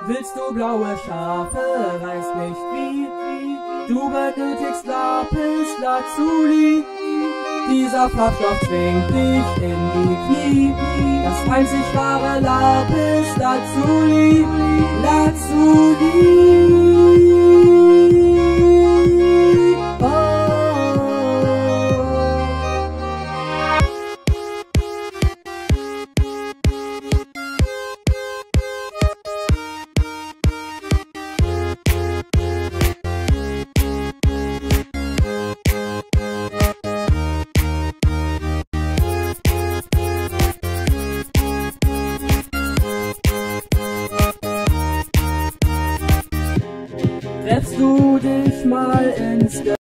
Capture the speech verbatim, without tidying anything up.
Willst du blaue Schafe, weißt nicht wie, du benötigst Lapis Lazuli. Dieser Farbstoff zwingt dich in die Knie, das einzig wahre Lapis Lazuli, Lazuli. Treffst du dich mal ins